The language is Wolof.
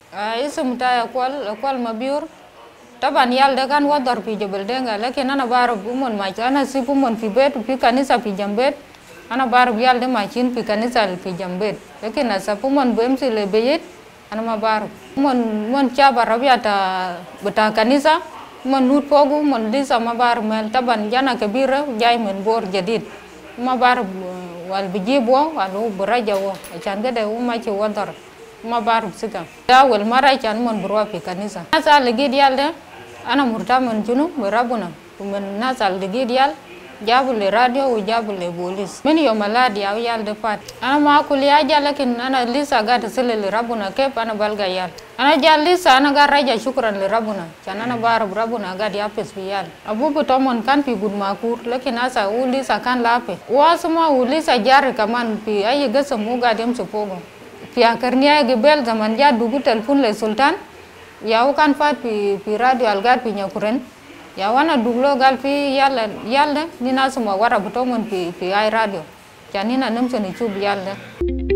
اسم تاع كوال مبيور طبعا يال ده كان وضر في جبل دنگا لكن انا بعرف امون ما انا سيب امون في بيت في كنيسه في جنبيت انا بعرف يال ده ماشيين في كنيسه في جنبيت لكن اسف امون بمشي لبيت انا ما بعرف امون شاب ربيع بتاع كنيسه من نوت فوقه من لسه ما بعرف مال طبعا جانا كبيره جاي من بور جديد ما بعرف والبيجيبه والو برجعه عشان كده هو ماشي وضر ما بعرف سكة أول مرة كان من بروح في كنيسة ناس اللي جي ديال ده أنا مرتاح من جنوب بربنا ومن ناس اللي جي ديال جابوا لي راديو وجابوا لي بوليس من يوم الأحد يا ويال دفات أنا ما أقول يا جال لكن أنا لسه قاعد أصلي لربنا كيف أنا بلقى يال أنا جال لسه أنا قاعد راجع شكرا لربنا كان أنا بعرف ربنا قاعد يحفظ في يال أبوه بتومن كان في جود ماكور لكن هسه هو لسه كان لافي واسمه هو لسه جاري كمان في أي قسم هو قاعد يمشي فوقه في آخرnya قبل zaman dia dulu telepon le Sultan ya kan fat في radio algar في nyakuren ya wana dulu gal في yalla ni na semua wara betomon في ay radio jadi na nem seni cub yalla